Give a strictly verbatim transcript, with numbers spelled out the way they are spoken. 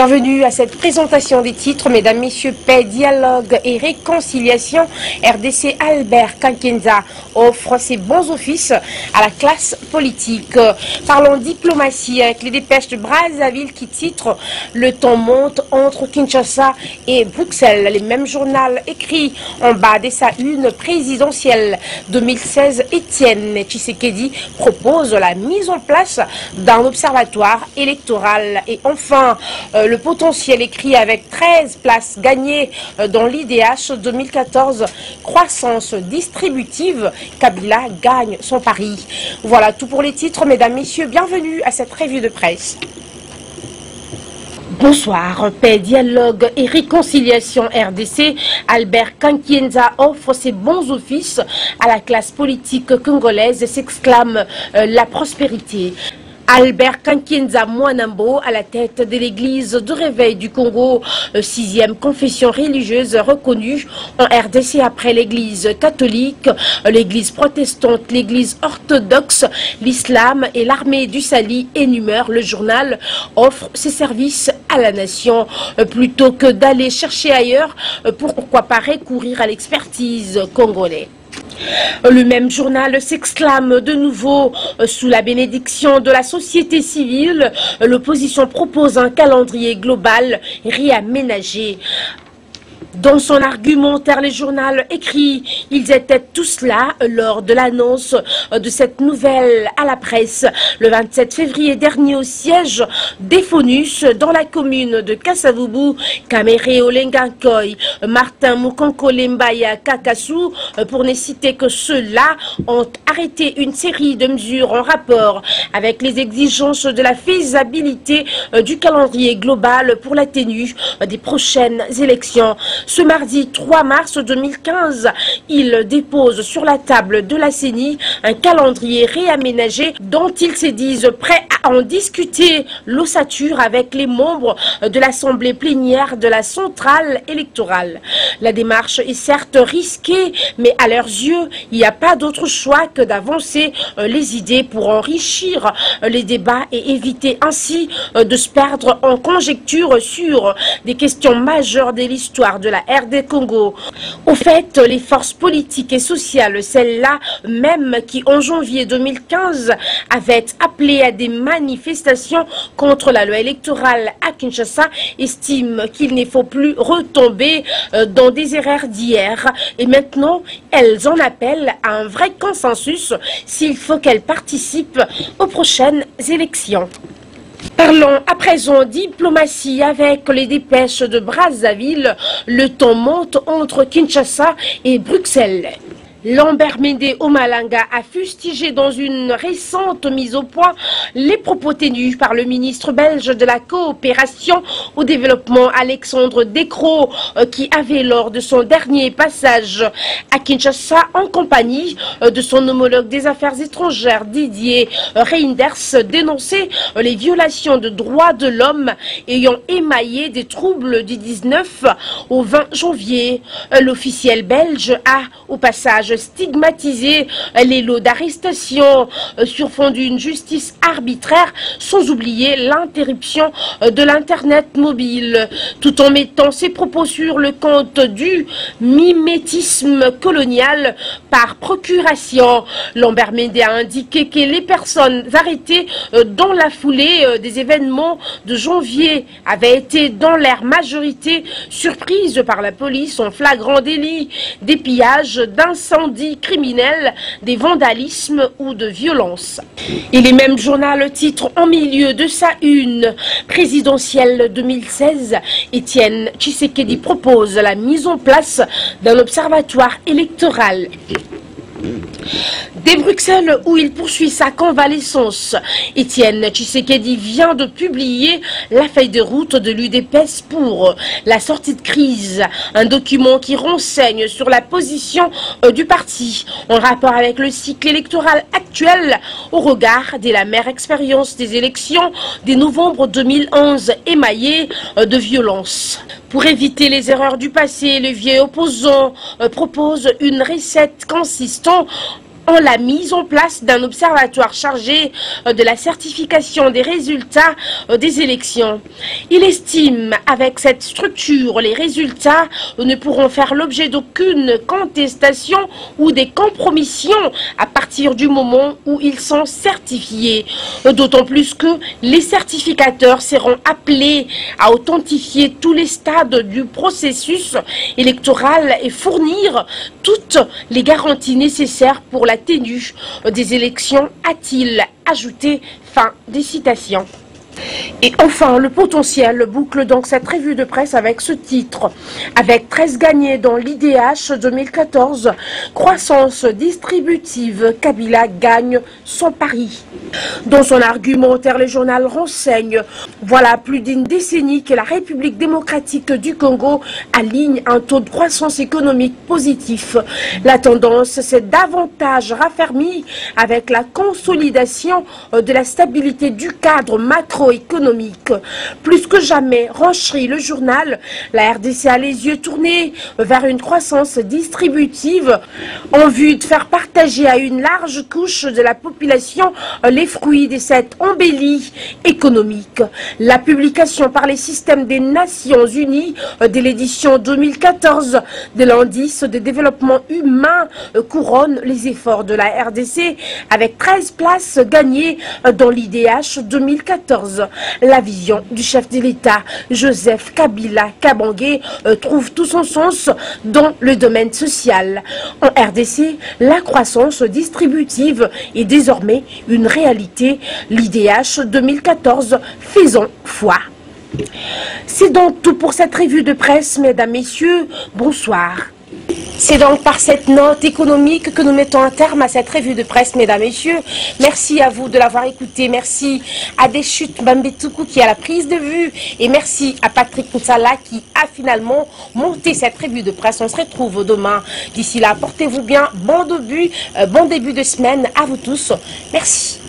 Bienvenue à cette présentation des titres, mesdames, messieurs. Paix, dialogue et réconciliation. R D C Albert Kankienza offre ses bons offices à la classe politique. Parlons diplomatie avec les dépêches de Brazzaville qui titrent « Le temps monte entre Kinshasa et Bruxelles ». Les mêmes journaux écrits en bas de sa une présidentielle deux mille seize, Étienne Tshisekedi propose la mise en place d'un observatoire électoral. Et enfin, euh, le potentiel écrit avec treize places gagnées euh, dans l'I D H deux mille quatorze, croissance distributive, Kabila gagne son pari. Voilà tout pour les titres, mesdames, messieurs, bienvenue à cette revue de presse. Bonsoir, paix, dialogue et réconciliation R D C. Albert Kankienza offre ses bons offices à la classe politique congolaise et s'exclame euh, la prospérité. Albert Kankienza Mwanambo à la tête de l'église de réveil du Congo, sixième confession religieuse reconnue en R D C après l'église catholique, l'église protestante, l'église orthodoxe, l'islam et l'armée du Sali, énumère le journal, offre ses services à la nation. Plutôt que d'aller chercher ailleurs, pourquoi pas recourir à l'expertise congolaise. Le même journal s'exclame de nouveau sous la bénédiction de la société civile. L'opposition propose un calendrier global réaménagé. Dans son argumentaire, les journaux écrits, ils étaient tous là lors de l'annonce de cette nouvelle à la presse le vingt-sept février dernier au siège des FONUS dans la commune de Kasavubu, Kamere Olengankoy, Martin Mukonko-Lembaya Kakasu, pour ne citer que ceux-là, ont arrêté une série de mesures en rapport avec les exigences de la faisabilité du calendrier global pour la tenue des prochaines élections. Ce mardi trois mars deux mille quinze, il dépose sur la table de la C E N I un calendrier réaménagé dont ils se disent prêts à en discuter l'ossature avec les membres de l'Assemblée plénière de la centrale électorale. La démarche est certes risquée, mais à leurs yeux, il n'y a pas d'autre choix que d'avancer les idées pour enrichir les débats et éviter ainsi de se perdre en conjecture sur des questions majeures de l'histoire de la R D Congo. Au fait, les forces politiques et sociales, celles-là même qui en janvier deux mille quinze avaient appelé à des manifestations contre la loi électorale à Kinshasa, estiment qu'il ne faut plus retomber dans des erreurs d'hier. Et maintenant, elles en appellent à un vrai consensus s'il faut qu'elles participent aux prochaines élections. Parlons à présent diplomatie avec les dépêches de Brazzaville. Le temps monte entre Kinshasa et Bruxelles. Lambert Mende Omalanga a fustigé dans une récente mise au point les propos tenus par le ministre belge de la coopération au développement Alexandre Decroix, qui avait lors de son dernier passage à Kinshasa en compagnie de son homologue des affaires étrangères Didier Reynders dénoncé les violations de droits de l'homme ayant émaillé des troubles du dix-neuf au vingt janvier. L'officiel belge a au passage stigmatiser les lots d'arrestation sur fond d'une justice arbitraire, sans oublier l'interruption de l'internet mobile, tout en mettant ses propos sur le compte du mimétisme colonial par procuration. Lambert Mende a indiqué que les personnes arrêtées dans la foulée des événements de janvier avaient été dans leur majorité surprises par la police en flagrant délit, des pillages, d'incendies criminels, des vandalismes ou de violences. Et les mêmes journaux titrent en milieu de sa une présidentielle deux mille seize, Étienne Tshisekedi propose la mise en place d'un observatoire électoral. Dès Bruxelles, où il poursuit sa convalescence, Étienne Tshisekedi vient de publier la feuille de route de l'U D P S pour la sortie de crise, un document qui renseigne sur la position du parti en rapport avec le cycle électoral actuel au regard de la mère expérience des élections de novembre deux mille onze émaillées de violence. Pour éviter les erreurs du passé, le vieil opposant propose une recette consistant en la mise en place d'un observatoire chargé de la certification des résultats des élections. Il estime avec cette structure, les résultats ne pourront faire l'objet d'aucune contestation ou des compromissions à partir du moment où ils sont certifiés. D'autant plus que les certificateurs seront appelés à authentifier tous les stades du processus électoral et fournir toutes les garanties nécessaires pour la tenue des élections, a-t-il ajouté. Fin des citations. Et enfin, le potentiel boucle donc cette revue de presse avec ce titre. Avec treize gagnés dans l'I D H deux mille quatorze, croissance distributive, Kabila gagne son pari. Dans son argumentaire, le journal renseigne, voilà plus d'une décennie que la République démocratique du Congo aligne un taux de croissance économique positif. La tendance s'est davantage raffermie avec la consolidation de la stabilité du cadre macroéconomique. Plus que jamais, renchérit le journal, la R D C a les yeux tournés vers une croissance distributive en vue de faire partager à une large couche de la population les fruits de cette embellie économique. La publication par les systèmes des Nations Unies de l'édition deux mille quatorze de l'indice de développement humain couronne les efforts de la R D C avec treize places gagnées dans l'I D H deux mille quatorze. La vision du chef de l'État, Joseph Kabila Kabange, trouve tout son sens dans le domaine social. En R D C, la croissance distributive est désormais une réalité. L'I D H deux mille quatorze faisant foi. C'est donc tout pour cette revue de presse, mesdames, messieurs. Bonsoir. C'est donc par cette note économique que nous mettons un terme à cette revue de presse, mesdames, messieurs. Merci à vous de l'avoir écouté. Merci à Deschutes Bambetoukou qui a la prise de vue. Et merci à Patrick Moussala qui a finalement monté cette revue de presse. On se retrouve demain. D'ici là, portez-vous bien. Bon début, euh, bon début de semaine à vous tous. Merci.